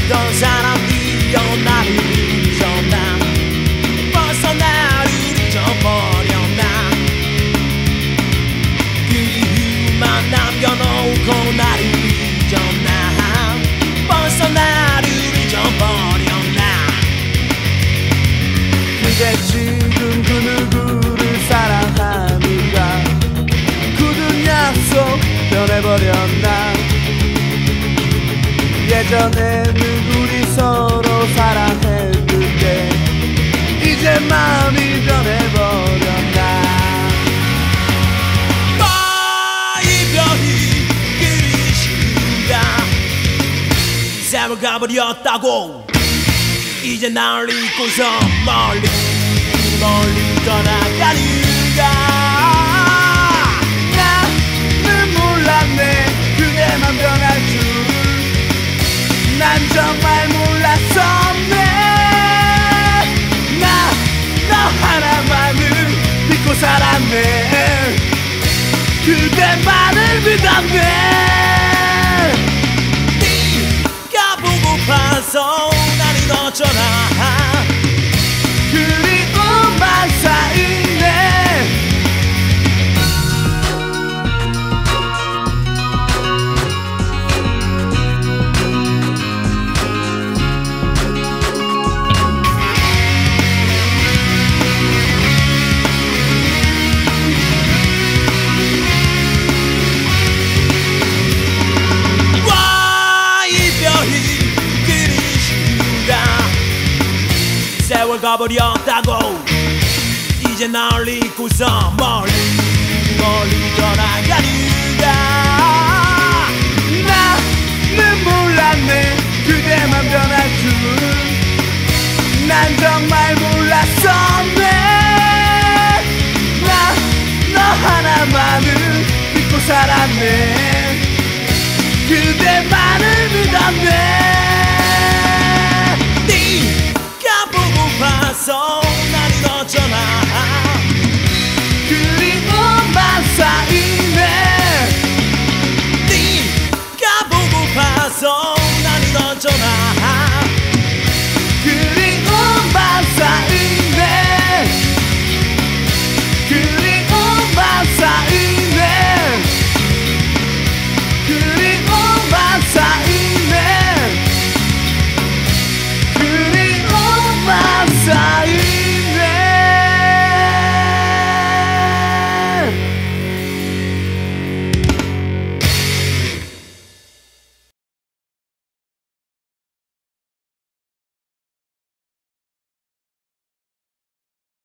믿던 사람들여 나를 잊었나 벌써 나를 잊어버렸나 그리움만 남겨놓고 나를 잊었나 벌써 나를 잊어버렸나 그대 지금 그 누구를 사랑하는가 굳은 약속 변해버렸나 예전에는 우리 서로 사랑했는데 이제 마음이 변해버렸나 이별이 그리 싫은가 세월 가버렸다고 이제 날 잊고서 멀리 떠나가는가 나는 몰랐네 그대만 변할 줄 난 정말 몰랐었네 나 너 하나만을 믿고 살았네 그대만을 믿었네 네가 보고파서 난 잊었잖아 그리움만 쌓이네 세월 가버렸다고 이제 날 잊고서 멀리 떠나가는가 나는 몰랐네 그대만 변할 줄 난 정말 몰랐었네 너 하나만을 믿고 살았네 그대만을 믿었네 봐서